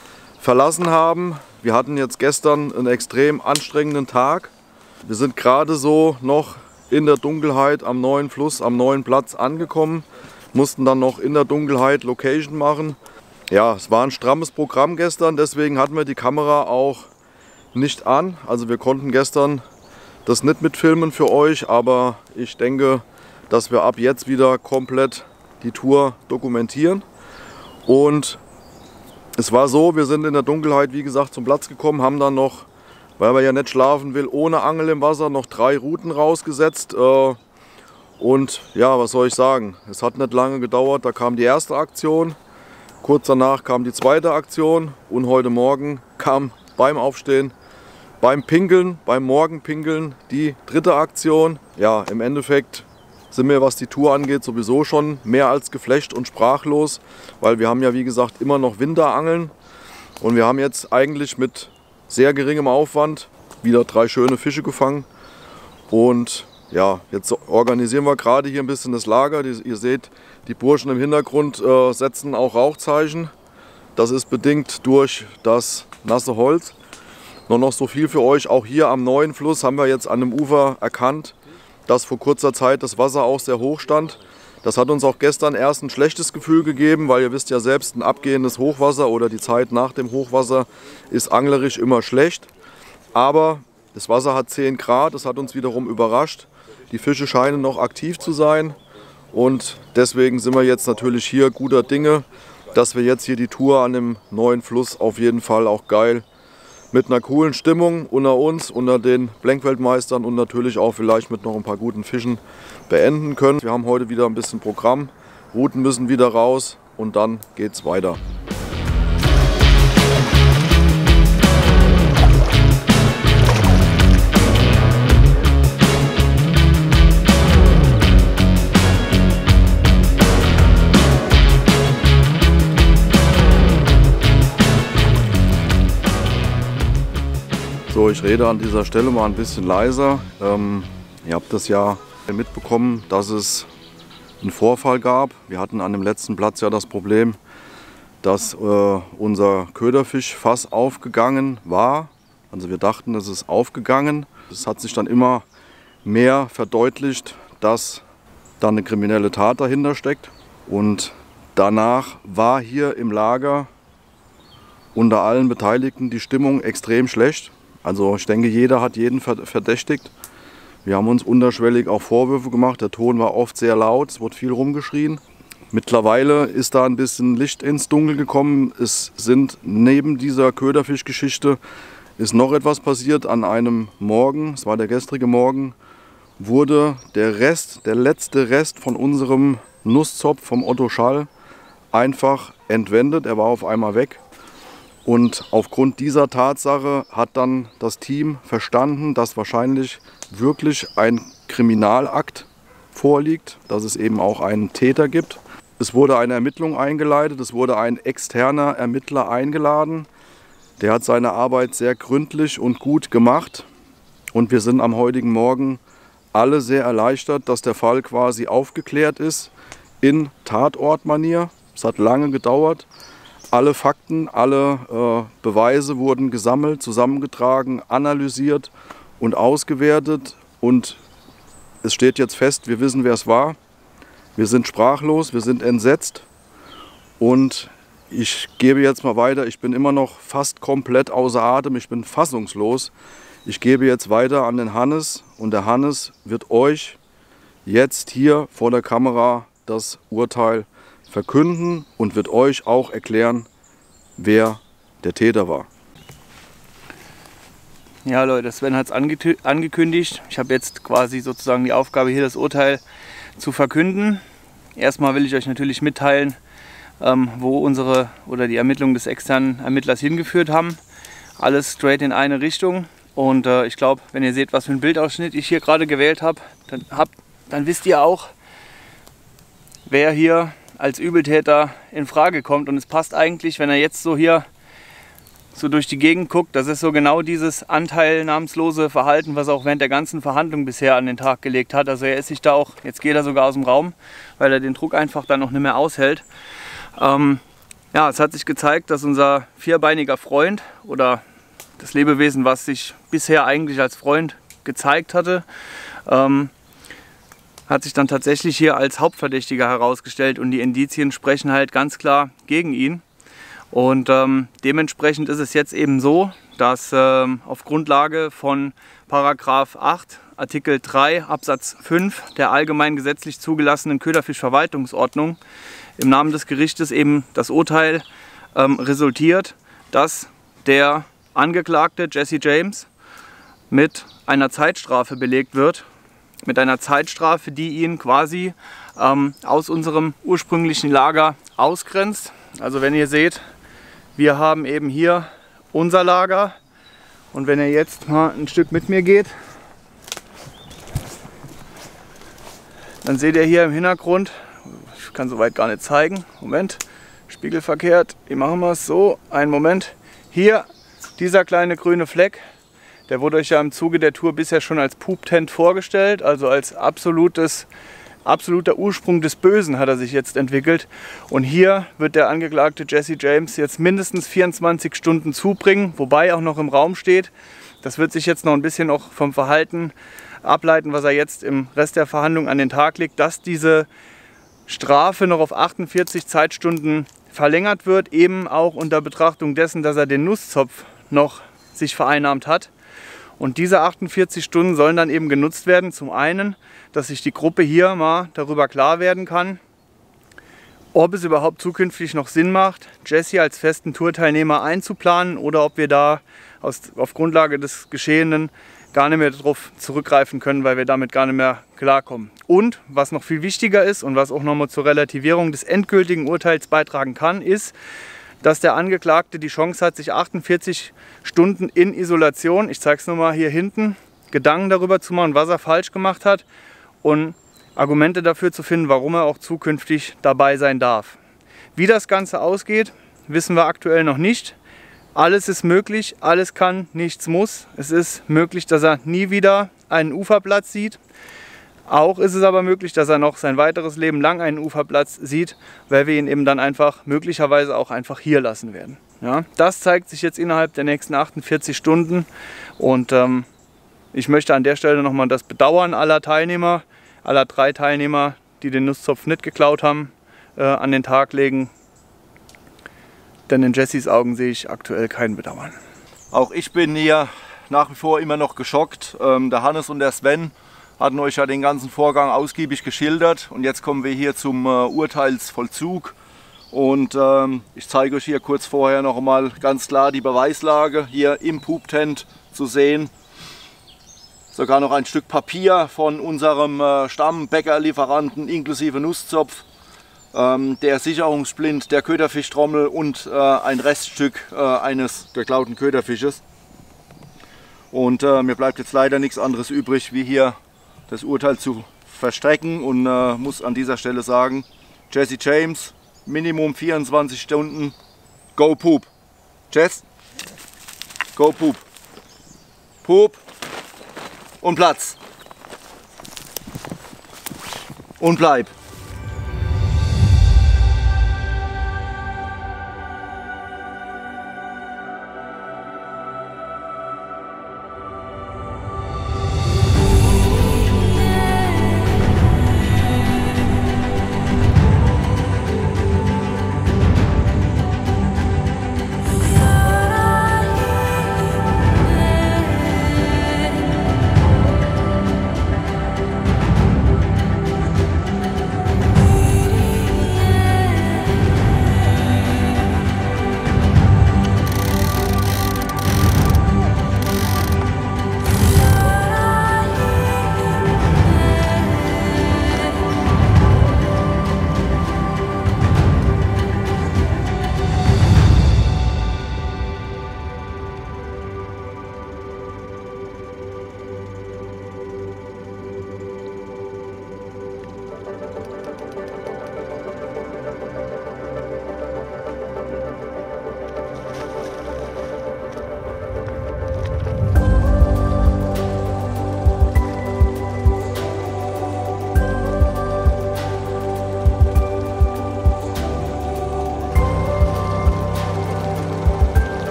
verlassen haben. Wir hatten jetzt gestern einen extrem anstrengenden Tag. Wir sind gerade so noch in der Dunkelheit am neuen Fluss, am neuen Platz angekommen. Mussten dann noch in der Dunkelheit Location machen. Ja, es war ein strammes Programm gestern, deswegen hatten wir die Kamera auch nicht an. Also wir konnten gestern das nicht mitfilmen für euch, aber ich denke, dass wir ab jetzt wieder komplett die Tour dokumentieren. Und es war so, wir sind in der Dunkelheit, wie gesagt, zum Platz gekommen, haben dann noch, weil man ja nicht schlafen will, ohne Angel im Wasser noch 3 Routen rausgesetzt. Und ja, was soll ich sagen, es hat nicht lange gedauert, da kam die erste Aktion, kurz danach kam die zweite Aktion und heute Morgen kam beim Aufstehen, beim Pinkeln, beim Morgenpinkeln die dritte Aktion. Ja, im Endeffekt sind wir, was die Tour angeht, sowieso schon mehr als geflasht und sprachlos, weil wir haben ja, wie gesagt, immer noch Winterangeln und wir haben jetzt eigentlich mit sehr geringem Aufwand wieder 3 schöne Fische gefangen. Und ja, jetzt organisieren wir gerade hier ein bisschen das Lager. Ihr seht, die Burschen im Hintergrund setzen auch Rauchzeichen. Das ist bedingt durch das nasse Holz. Nur noch so viel für euch, auch hier am neuen Fluss haben wir jetzt an dem Ufer erkannt, dass vor kurzer Zeit das Wasser auch sehr hoch stand. Das hat uns auch gestern erst ein schlechtes Gefühl gegeben, weil ihr wisst ja selbst, ein abgehendes Hochwasser oder die Zeit nach dem Hochwasser ist anglerisch immer schlecht. Aber das Wasser hat 10 Grad, das hat uns wiederum überrascht. Die Fische scheinen noch aktiv zu sein und deswegen sind wir jetzt natürlich hier guter Dinge, dass wir jetzt hier die Tour an dem neuen Fluss auf jeden Fall auch geil mit einer coolen Stimmung unter uns, unter den Blenkweltmeistern und natürlich auch vielleicht mit noch ein paar guten Fischen beenden können. Wir haben heute wieder ein bisschen Programm, Routen müssen wieder raus und dann geht's weiter. So, ich rede an dieser Stelle mal ein bisschen leiser. Ihr habt das ja mitbekommen, dass es einen Vorfall gab. Wir hatten an dem letzten Platz ja das Problem, dass unser Köderfischfass aufgegangen war. Also wir dachten, es ist aufgegangen. Es hat sich dann immer mehr verdeutlicht, dass da eine kriminelle Tat dahinter steckt. Und danach war hier im Lager unter allen Beteiligten die Stimmung extrem schlecht. Also ich denke, jeder hat jeden verdächtigt. Wir haben uns unterschwellig auch Vorwürfe gemacht. Der Ton war oft sehr laut, es wurde viel rumgeschrien. Mittlerweile ist da ein bisschen Licht ins Dunkel gekommen. Es sind neben dieser Köderfischgeschichte ist noch etwas passiert. An einem Morgen, es war der gestrige Morgen, wurde der letzte Rest von unserem Nusszopf vom Otto Schall einfach entwendet. Er war auf einmal weg. Und aufgrund dieser Tatsache hat dann das Team verstanden, dass wahrscheinlich wirklich ein Kriminalakt vorliegt, dass es eben auch einen Täter gibt. Es wurde eine Ermittlung eingeleitet, es wurde ein externer Ermittler eingeladen. Der hat seine Arbeit sehr gründlich und gut gemacht. Und wir sind am heutigen Morgen alle sehr erleichtert, dass der Fall quasi aufgeklärt ist in Tatortmanier. Es hat lange gedauert. Alle Fakten, alle Beweise wurden gesammelt, zusammengetragen, analysiert und ausgewertet. Und es steht jetzt fest, wir wissen, wer es war. Wir sind sprachlos, wir sind entsetzt. Und ich gebe jetzt mal weiter. Ich bin immer noch fast komplett außer Atem. Ich bin fassungslos. Ich gebe jetzt weiter an den Hannes. Und der Hannes wird euch jetzt hier vor der Kamera das Urteil verkünden und wird euch auch erklären, wer der Täter war. Ja Leute, Sven hat es angekündigt. Ich habe jetzt quasi sozusagen die Aufgabe, hier das Urteil zu verkünden. Erstmal will ich euch natürlich mitteilen, wo unsere oder die Ermittlungen des externen Ermittlers hingeführt haben. Alles straight in eine Richtung. Und ich glaube, wenn ihr seht, was für ein Bildausschnitt ich hier gerade gewählt habe, dann wisst ihr auch, wer hier als Übeltäter in Frage kommt. Und es passt eigentlich, wenn er jetzt so hier so durch die Gegend guckt, das ist so genau dieses anteilnahmslose Verhalten, was er auch während der ganzen Verhandlung bisher an den Tag gelegt hat. Also er ist sich da auch, jetzt geht er sogar aus dem Raum, weil er den Druck einfach dann noch nicht mehr aushält. Ja, es hat sich gezeigt, dass unser vierbeiniger Freund oder das Lebewesen, was sich bisher eigentlich als Freund gezeigt hatte, hat sich dann tatsächlich hier als Hauptverdächtiger herausgestellt und die Indizien sprechen halt ganz klar gegen ihn. Und dementsprechend ist es jetzt eben so, dass auf Grundlage von Paragraph 8 Artikel 3 Absatz 5 der allgemein gesetzlich zugelassenen Köderfischverwaltungsordnung im Namen des Gerichtes eben das Urteil resultiert, dass der Angeklagte Jesse James mit einer Zeitstrafe belegt wird. Mit einer Zeitstrafe, die ihn quasi aus unserem ursprünglichen Lager ausgrenzt. Also wenn ihr seht, wir haben eben hier unser Lager und wenn ihr jetzt mal ein Stück mit mir geht, dann seht ihr hier im Hintergrund, ich kann soweit gar nicht zeigen, Moment, spiegelverkehrt, wie machen wir es so, einen Moment, hier dieser kleine grüne Fleck, der wurde euch ja im Zuge der Tour bisher schon als Poop-Tent vorgestellt, also als absoluter Ursprung des Bösen hat er sich jetzt entwickelt. Und hier wird der Angeklagte Jesse James jetzt mindestens 24 Stunden zubringen, wobei auch noch im Raum steht, das wird sich jetzt noch ein bisschen auch vom Verhalten ableiten, was er jetzt im Rest der Verhandlung an den Tag legt, dass diese Strafe noch auf 48 Zeitstunden verlängert wird, eben auch unter Betrachtung dessen, dass er den Nusszopf noch sich vereinnahmt hat. Und diese 48 Stunden sollen dann eben genutzt werden, zum einen, dass sich die Gruppe hier mal darüber klar werden kann, ob es überhaupt zukünftig noch Sinn macht, Jesse als festen Tourteilnehmer einzuplanen oder ob wir da auf Grundlage des Geschehenen gar nicht mehr darauf zurückgreifen können, weil wir damit gar nicht mehr klarkommen. Und was noch viel wichtiger ist und was auch nochmal zur Relativierung des endgültigen Urteils beitragen kann, ist, dass der Angeklagte die Chance hat, sich 48 Stunden in Isolation, ich zeige es nochmal hier hinten, Gedanken darüber zu machen, was er falsch gemacht hat und Argumente dafür zu finden, warum er auch zukünftig dabei sein darf. Wie das Ganze ausgeht, wissen wir aktuell noch nicht. Alles ist möglich, alles kann, nichts muss. Es ist möglich, dass er nie wieder einen Uferplatz sieht. Auch ist es aber möglich, dass er noch sein weiteres Leben lang einen Uferplatz sieht, weil wir ihn eben dann einfach möglicherweise auch einfach hier lassen werden. Ja, das zeigt sich jetzt innerhalb der nächsten 48 Stunden und ich möchte an der Stelle nochmal das Bedauern aller Teilnehmer, aller 3 Teilnehmer, die den Nusszopf nicht geklaut haben, an den Tag legen. Denn in Jessys Augen sehe ich aktuell kein Bedauern. Auch ich bin hier nach wie vor immer noch geschockt. Der Hannes und der Sven hatten euch ja den ganzen Vorgang ausgiebig geschildert und jetzt kommen wir hier zum Urteilsvollzug und ich zeige euch hier kurz vorher noch einmal ganz klar die Beweislage hier im Poop-Tent zu sehen. Sogar noch ein Stück Papier von unserem Stammbäckerlieferanten inklusive Nusszopf, der Sicherungssplint der Köderfischtrommel und ein Reststück eines geklauten Köderfisches. Und mir bleibt jetzt leider nichts anderes übrig, wie hier das Urteil zu verstrecken und muss an dieser Stelle sagen, Jesse James, Minimum 24 Stunden, go poop. Jess, go poop. Poop und Platz. Und bleib.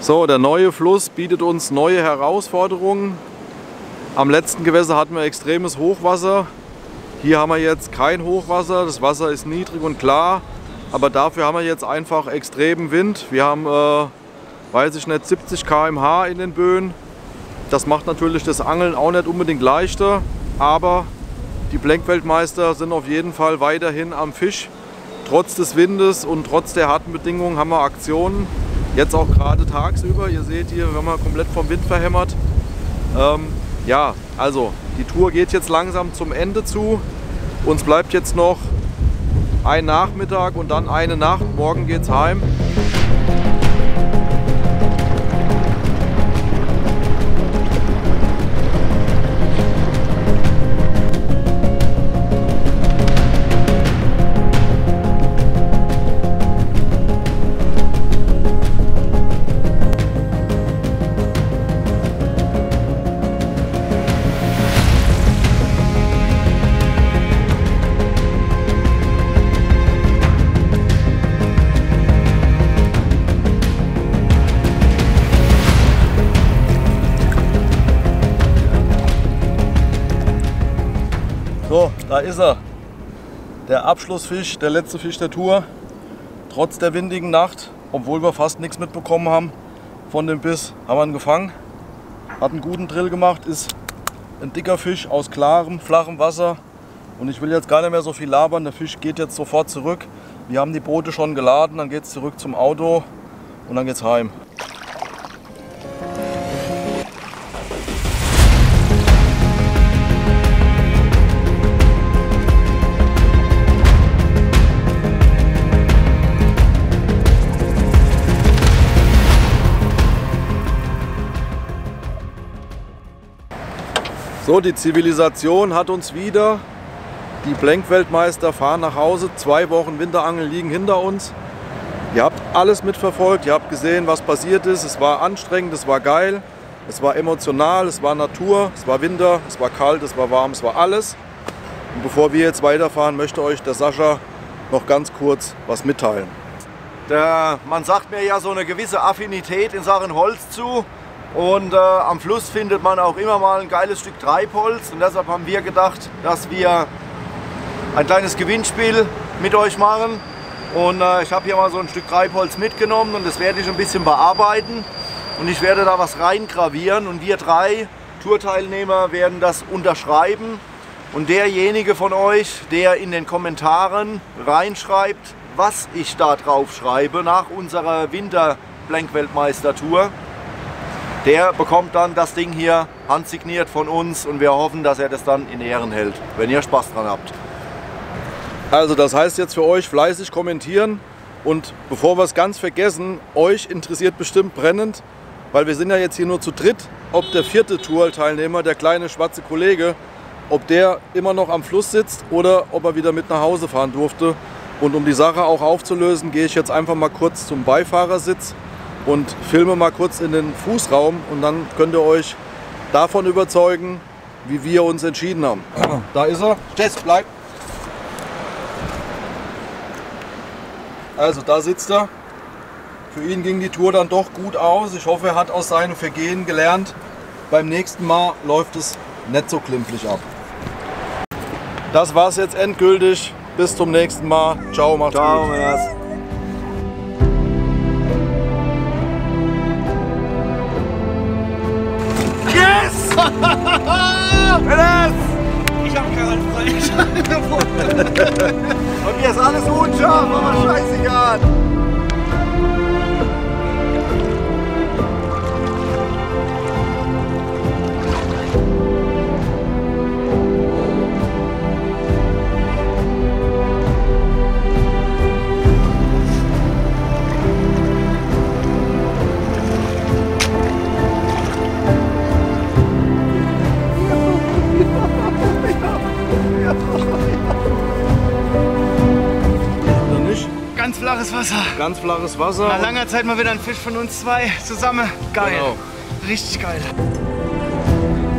So, der neue Fluss bietet uns neue Herausforderungen. Am letzten Gewässer hatten wir extremes Hochwasser. Hier haben wir jetzt kein Hochwasser, das Wasser ist niedrig und klar. Aber dafür haben wir jetzt einfach extremen Wind. Wir haben, weiß ich nicht, 70 km/h in den Böen. Das macht natürlich das Angeln auch nicht unbedingt leichter. Aber die Blenkweltmeister sind auf jeden Fall weiterhin am Fisch. Trotz des Windes und trotz der harten Bedingungen haben wir Aktionen. Jetzt auch gerade tagsüber. Ihr seht hier, wir haben wir komplett vom Wind verhämmert. Ja, also die Tour geht jetzt langsam zum Ende zu. Uns bleibt jetzt noch ein Nachmittag und dann eine Nacht. Morgen geht's heim. So, da ist er. Der Abschlussfisch, der letzte Fisch der Tour. Trotz der windigen Nacht, obwohl wir fast nichts mitbekommen haben von dem Biss, haben wir ihn gefangen. Hat einen guten Drill gemacht, ist ein dicker Fisch aus klarem, flachem Wasser. Und ich will jetzt gar nicht mehr so viel labern, der Fisch geht jetzt sofort zurück. Wir haben die Boote schon geladen, dann geht es zurück zum Auto und dann geht's heim. So, die Zivilisation hat uns wieder. Die Blenkweltmeister fahren nach Hause. 2 Wochen Winterangeln liegen hinter uns. Ihr habt alles mitverfolgt. Ihr habt gesehen, was passiert ist. Es war anstrengend, es war geil, es war emotional, es war Natur, es war Winter, es war kalt, es war warm, es war alles. Und bevor wir jetzt weiterfahren, möchte euch der Sascha noch ganz kurz was mitteilen. Man sagt mir ja so eine gewisse Affinität in Sachen Holz zu. Und am Fluss findet man auch immer mal ein geiles Stück Treibholz. Und deshalb haben wir gedacht, dass wir ein kleines Gewinnspiel mit euch machen. Und ich habe hier mal so ein Stück Treibholz mitgenommen und das werde ich ein bisschen bearbeiten. Und ich werde da was reingravieren und wir 3 Tourteilnehmer werden das unterschreiben. Und derjenige von euch, der in den Kommentaren reinschreibt, was ich da drauf schreibe nach unserer Winter-Blenkweltmeister-Tour, der bekommt dann das Ding hier handsigniert von uns und wir hoffen, dass er das dann in Ehren hält, wenn ihr Spaß dran habt. Also das heißt jetzt für euch fleißig kommentieren und bevor wir es ganz vergessen, euch interessiert bestimmt brennend, weil wir sind ja jetzt hier nur zu dritt, ob der 4. Tour-Teilnehmer, der kleine schwarze Kollege, ob der immer noch am Fluss sitzt oder ob er wieder mit nach Hause fahren durfte. Und um die Sache auch aufzulösen, gehe ich jetzt einfach mal kurz zum Beifahrersitz und filme mal kurz in den Fußraum und dann könnt ihr euch davon überzeugen, wie wir uns entschieden haben. Da ist er. Jess, bleib. Also da sitzt er. Für ihn ging die Tour dann doch gut aus. Ich hoffe, er hat aus seinen Vergehen gelernt. Beim nächsten Mal läuft es nicht so klimpflich ab. Das war's jetzt endgültig. Bis zum nächsten Mal. Ciao, macht's gut. Ciao, Ich hab keinen frei. Und hier ist alles unscharf, aber scheißegal. Ganz flaches Wasser. Ganz flaches Wasser. Nach langer Zeit mal wieder ein Fisch von uns 2 zusammen. Geil. Genau. Richtig geil.